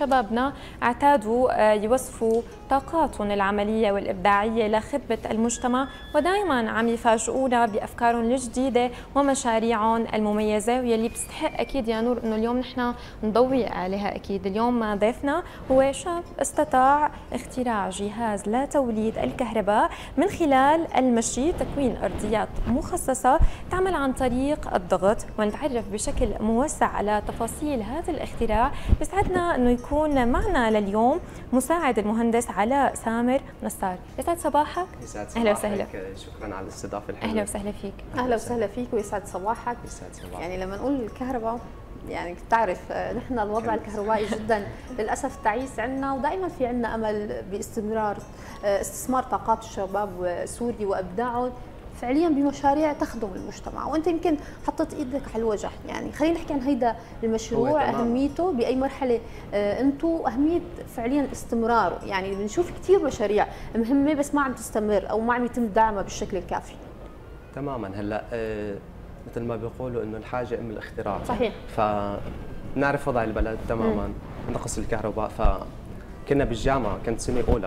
شبابنا اعتادوا يوظفوا طاقاتهم العملية والإبداعية لخدمة المجتمع، ودائما عم يفاجئونا بأفكارهم الجديدة ومشاريعهم المميزة، واللي بتستحق أكيد يا نور إنه اليوم نحن نضوي عليها. أكيد اليوم ضيفنا هو شاب استطاع اختراع جهاز لتوليد الكهرباء من خلال المشي، تكوين أرضيات مخصصة تعمل عن طريق الضغط، ونتعرف بشكل موسع على تفاصيل هذا الاختراع. بيسعدنا انه يكون معنا لليوم مساعد المهندس علاء سامر نصار. يسعد صباحك. يسعد صباحك. اهلا وسهلا. شكرا على الاستضافه الحلوه. اهلا وسهلا فيك. اهلا وسهلا فيك ويسعد صباحك. يسعد صباحك. يعني لما نقول الكهرباء يعني بتعرف نحن الوضع الكهربائي جدا للاسف تعيس عندنا، ودائما في عندنا امل باستمرار استثمار طاقات الشباب السوري وابداعهم فعليا بمشاريع تخدم المجتمع، وانت يمكن حطيت ايدك على الوجه. يعني خلينا نحكي عن هيدا المشروع، اهميته باي مرحله انتم، اهميه فعليا استمراره. يعني بنشوف كثير مشاريع مهمه بس ما عم تستمر او ما عم يتم دعمها بالشكل الكافي. تماما. هلا مثل ما بيقولوا انه الحاجه ام الاختراع. صحيح. فنعرف وضع البلد تماما، نقص الكهرباء، فكنا بالجامعه، كنت سنه اولى.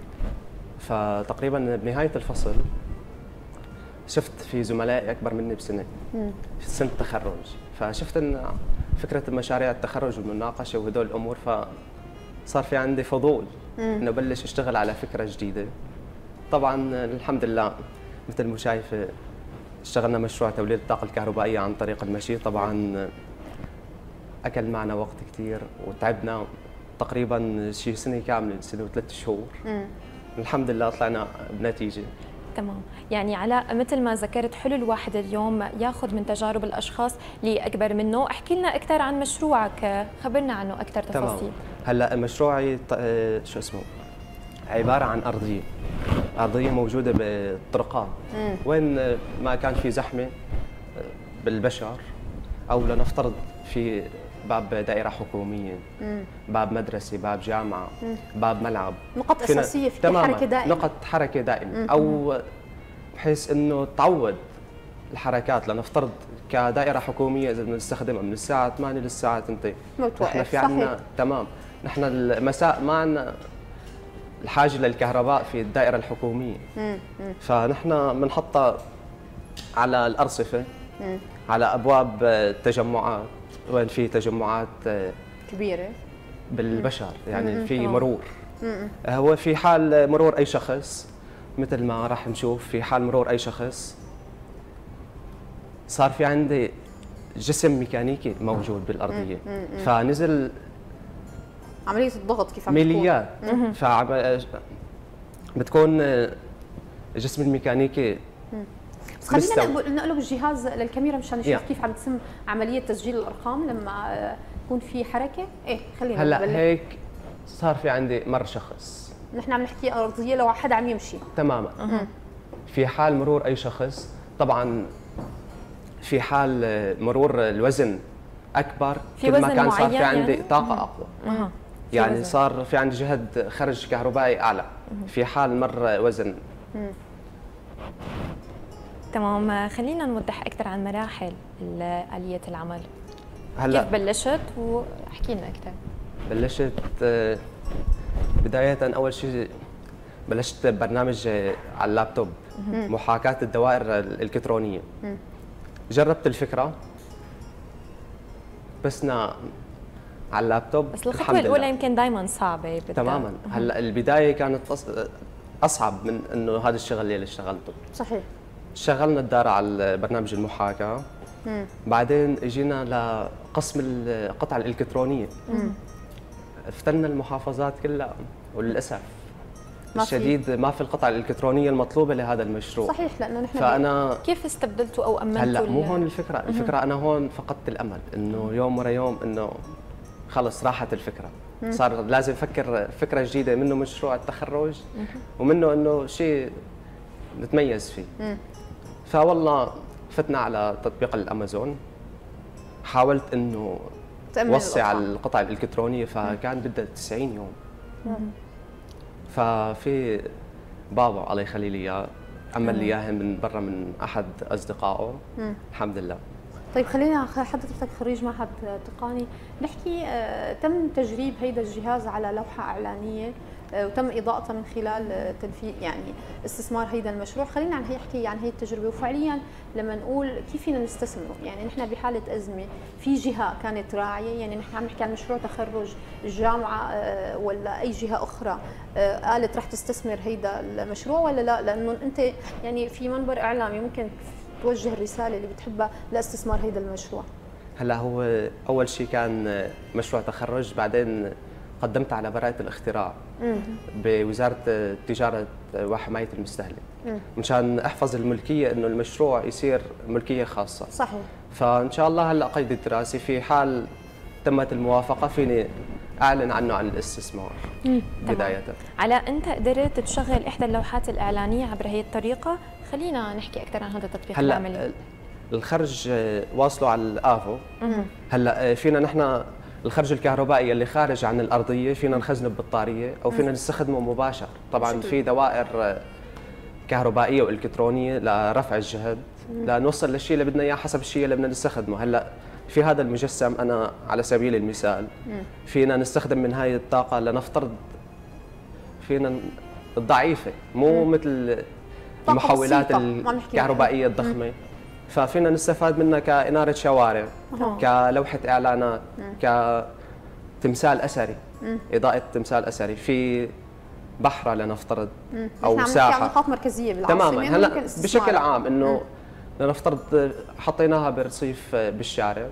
فتقريبا بنهايه الفصل شفت في زملائي اكبر مني بسنه في سنه التخرج، فشفت ان فكره مشاريع التخرج والمناقشه وهدول الامور، فصار في عندي فضول انه بلش اشتغل على فكره جديده. طبعا الحمد لله مثل ما شايفه اشتغلنا مشروع توليد الطاقه الكهربائيه عن طريق المشي. طبعا اكل معنا وقت كثير وتعبنا تقريبا شيء سنه كامله، سنه وثلاث شهور. الحمد لله طلعنا بنتيجه. تمام. يعني علاء مثل ما ذكرت، حلو الواحد اليوم ياخذ من تجارب الاشخاص اللي اكبر منه. احكي لنا اكثر عن مشروعك، خبرنا عنه اكثر تفاصيل. تمام. هلا مشروعي شو اسمه، عباره عن ارضيه موجوده بالطرقات، وين ما كان في زحمه بالبشر، او لنفترض في باب دائره حكوميه، باب مدرسه، باب جامعه، باب ملعب، نقط اساسيه في حركه دائمه، نقط حركه دائمه، او بحيث انه تعود الحركات. لنفترض كدائره حكوميه اذا بنستخدمها من الساعه 8 للساعه 2، نحن في عندنا تمام، نحن المساء ما عندنا الحاجه للكهرباء في الدائره الحكوميه. فنحن بنحطها على الارصفه، على ابواب التجمعات، وين في تجمعات كبيره بالبشر، يعني في مرور. هو في حال مرور اي شخص، مثل ما راح نشوف في حال مرور اي شخص صار في عندي جسم ميكانيكي موجود بالارضيه، فنزل عمليه الضغط كيف عم ميليات، بتكون الجسم الميكانيكي. بس خلينا نقلب الجهاز للكاميرا مشان نشوف كيف عم تتم عمليه تسجيل الارقام لما يكون في حركه. ايه خلينا هلا هيك صار في عندي مر شخص، نحن عم نحكي ارضيه لو حدا عم يمشي تماما. في حال مرور اي شخص، طبعا في حال مرور الوزن اكبر، كل ما كان صار في عندي يعني طاقه اقوى. يعني صار في عندي جهد خرج كهربائي اعلى في حال مر وزن. تمام. خلينا نوضح اكثر عن مراحل آلية العمل. هلا كيف بلشت؟ واحكي لنا اكثر. بلشت بدايه، اول شيء بلشت برنامج على اللابتوب، محاكاة الدوائر الالكترونيه. جربت الفكره بسنا على اللابتوب، بس الخطوه الاولى يمكن دائما صعبه. تماما. هلا البدايه كانت اصعب من انه هذا الشغل اللي اشتغلته. صحيح. شغلنا الدار على برنامج المحاكاه، بعدين اجينا لقسم القطع الالكترونيه، فتنا المحافظات كلها، وللاسف الشديد ما في القطع الالكترونيه المطلوبه لهذا المشروع. صحيح، لانه نحن فانا كيف استبدلتوا او امنتوا؟ هلا مو هون الفكره، الفكره انا هون فقدت الامل انه يوم ورا يوم انه خلص راحت الفكره. صار لازم افكر فكره جديده، منه مشروع التخرج ومنه انه شيء نتميز فيه. فوالله فتنا على تطبيق الامازون، حاولت انه وسع على القطع الالكترونيه، فكان بدها 90 يوم. ففي بابا الله يخلي لي اياه عمل لي اياها من برا من احد اصدقائه. الحمد لله طيب خلينا حضرتك خريج معهد تقني، نحكي تم تجريب هيدا الجهاز على لوحة إعلانية وتم إضاءتها من خلال تنفيذ يعني استثمار هيدا المشروع. خلينا نحكي عن هي التجربة، وفعليا لما نقول كيف فينا نستثمره. يعني نحن بحالة أزمة في جهة كانت راعية، يعني نحن عم نحكي عن مشروع تخرج الجامعة ولا أي جهة أخرى قالت رح تستثمر هيدا المشروع ولا لا؟ لأنه أنت يعني في منبر إعلامي ممكن توجه الرسالة اللي بتحبها لاستثمار هيدا المشروع. هلا هو أول شيء كان مشروع تخرج، بعدين قدمت على براءة الاختراع بوزارة التجارة وحماية المستهلك مشان أحفظ الملكية، إنه المشروع يصير ملكية خاصة. صحيح. فإن شاء الله هلا قيد الدراسي في حال تمت الموافقة فيني أعلن عنه عن الاستثمار بداية. على أنت قدرت تشغل إحدى اللوحات الإعلانية عبر هي الطريقة، خلينا نحكي أكثر عن هذا التطبيق العملي. هلا الخرج واصلوا على الآفو. هلا فينا نحن الخرج الكهربائي اللي خارج عن الأرضية فينا نخزنه ببطارية أو فينا نستخدمه مباشر. طبعا في دوائر كهربائية وإلكترونية لرفع الجهد لنوصل للشيء اللي بدنا إياه حسب الشيء اللي بدنا نستخدمه. هلا في هذا المجسم أنا على سبيل المثال فينا نستخدم من هاي الطاقة لنفترض فينا الضعيفة، مو مثل المحولات الكهربائية الضخمة، ففينا نستفاد منها كإنارة شوارع، كلوحة إعلانات، كتمثال أثري، إضاءة تمثال أثري في بحرة لنفترض أو ساحة. نقاط مركزية بالعاصمة تماما. هلا بشكل عام إنه لنفترض حطيناها برصيف بالشارع،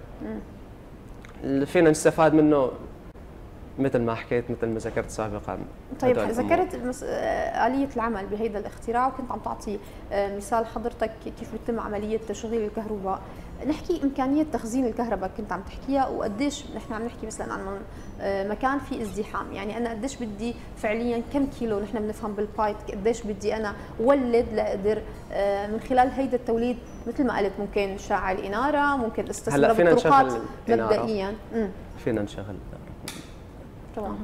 فينا نستفاد منه مثل ما حكيت، مثل ما ذكرت سابقا. طيب ذكرت آلية العمل بهيدا الاختراع، وكنت عم تعطي مثال حضرتك كيف بتتم عملية تشغيل الكهرباء. نحكي إمكانية تخزين الكهرباء كنت عم تحكيها، وقديش نحن عم نحكي مثلا عن مكان في ازدحام، يعني أنا قديش بدي فعليا كم كيلو، نحن بنفهم بالبايت قديش بدي أنا ولد لأقدر من خلال هيدا التوليد مثل ما قلت ممكن شاعل إنارة، ممكن استثمار بالطرقات مبدئيا. فينا نشغل تمام.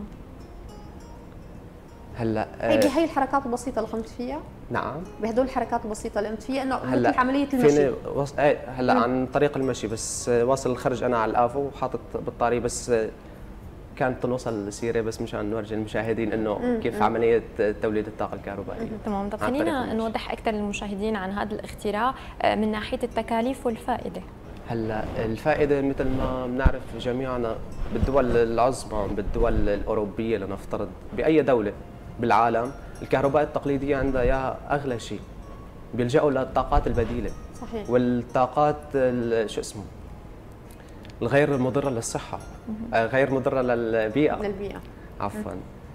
هلا بهي الحركات البسيطة اللي قمت فيها؟ نعم. بهدول الحركات البسيطة اللي قمت فيها، انه مثل عملية المشي. هلا عن طريق المشي بس واصل الخرج انا على الافو وحاطط بطارية، بس كانت تنوصل سيرة بس مشان نورجي المشاهدين انه كيف عملية توليد الطاقة الكهربائية. تمام. طب خلينا نوضح اكثر للمشاهدين عن هذا الاختراع من ناحية التكاليف والفائدة. هلا الفائدة مثل ما بنعرف جميعنا بالدول العظمى، بالدول الأوروبية لنفترض، بأي دولة بالعالم الكهرباء التقليدية عندها يا أغلى شيء، بيلجأوا للطاقات البديلة. صحيح. والطاقات شو اسمه الغير مضرة للصحة، غير مضرة للبيئة. عفوا.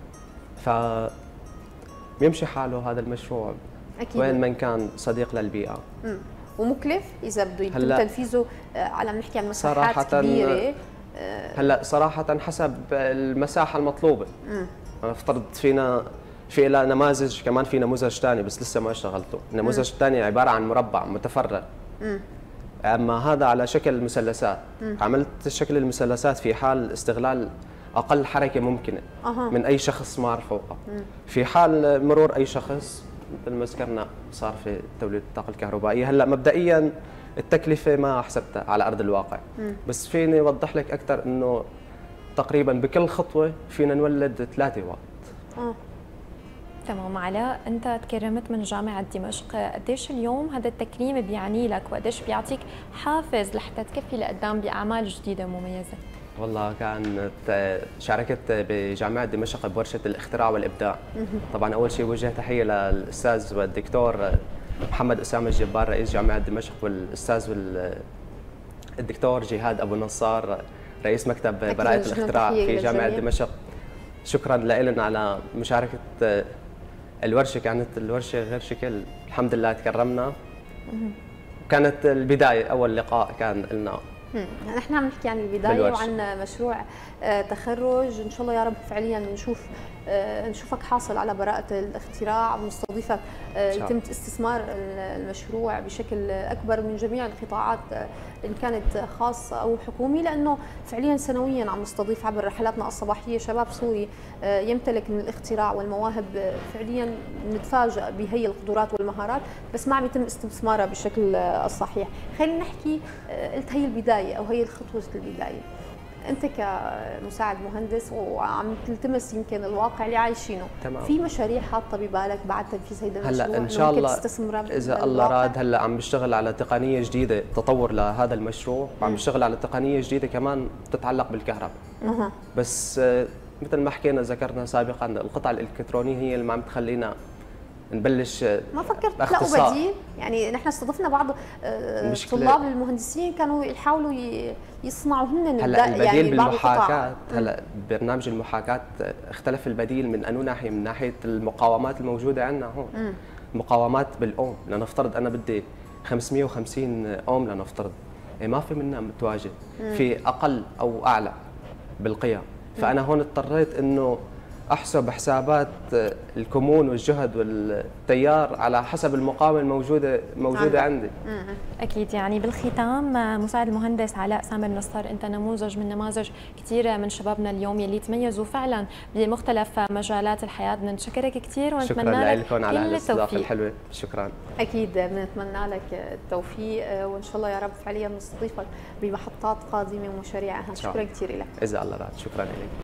فبيمشي حاله هذا المشروع أكيد. وين من كان صديق للبيئة. ومكلف اذا بده يتم تنفيذه على نحكي عن مساحات كبيره. هلا صراحه حسب المساحه المطلوبه. انا افترض في لها نماذج، كمان في نموذج ثاني بس لسه ما اشتغلته. النموذج الثاني عباره عن مربع متفرغ، اما هذا على شكل مثلثات. عملت شكل المثلثات في حال استغلال اقل حركه ممكنه من اي شخص مار فوقه. في حال مرور اي شخص مثل ما ذكرنا صار في توليد الطاقة الكهربائية. هلا مبدئيا التكلفة ما حسبتها على أرض الواقع، بس فيني أوضح لك أكثر إنه تقريبا بكل خطوة فينا نولد 3 واط. تمام. علاء، أنت تكرمت من جامعة دمشق، قديش اليوم هذا التكريم بيعني لك وقديش بيعطيك حافز لحتى تكفي لقدام بأعمال جديدة مميزة؟ والله شاركت بجامعة دمشق بورشة الاختراع والإبداع. طبعا أول شيء وجه تحية للأستاذ والدكتور محمد أسامة الجبار رئيس جامعة دمشق، والأستاذ الدكتور جهاد أبو نصار رئيس مكتب براءة الاختراع في جامعة دمشق. شكرا لهم على مشاركة الورشة. كانت الورشة غير شكل، الحمد لله تكرمنا. كانت البداية، أول لقاء كان لنا نحن عم نحكي عن البدايه وعن مشروع تخرج، ان شاء الله يا رب فعليا نشوفك حاصل على براءه الاختراع ونستضيفك يتم استثمار المشروع بشكل اكبر من جميع القطاعات ان كانت خاصه او حكومي، لانه فعليا سنويا عم نستضيف عبر رحلاتنا الصباحيه شباب سوري يمتلك من الاختراع والمواهب، فعليا نتفاجئ بهي القدرات والمهارات بس ما عم يتم استثمارها بالشكل الصحيح. خلينا نحكي، قلت هي البدايه او هي خطوه البدايه، انت كمساعد مهندس وعم تلتمس يمكن الواقع اللي عايشينه، تمام. في مشاريع حاطه ببالك بعد تنفيذ هيدا المشروع هلا ان شاء الله اذا الله راد؟ هلا عم بشتغل على تقنيه جديده تطور لهذا المشروع، وعم بشتغل على تقنيه جديده كمان تتعلق بالكهرباء. بس مثل ما حكينا ذكرنا سابقا، القطع الالكترونيه هي اللي ما عم تخلينا نبلش. ما فكرت تلاقوا بديل؟ يعني نحن استضفنا بعض طلاب المهندسين كانوا يحاولوا يصنعوا هن هلا البديل يعني بالمحاكاة. هلا برنامج المحاكاة اختلف البديل من انه ناحيه، من ناحيه المقاومات الموجوده عندنا هون. مقاومات بالاوم، لنفترض انا بدي 550 اوم لنفترض، ما في منها متواجد، في اقل او اعلى بالقيم. فانا هون اضطريت انه احسب حسابات الكمون والجهد والتيار على حسب المقاومه الموجوده عندي. اكيد. يعني بالختام، مساعد المهندس علاء سامر نصر، انت نموذج من نماذج كثيره من شبابنا اليوم يلي تميزوا فعلا بمختلف مجالات الحياه. بدنا نشكرك كثير ونتمنى لك كل على الاستضافه الحلوه. شكرا. اكيد بنتمنى لك التوفيق، وان شاء الله يا رب فعليا نستضيفك بمحطات قادمه ومشاريع اهم. شكرا كثير لك. اذا الله راد. شكرا لك.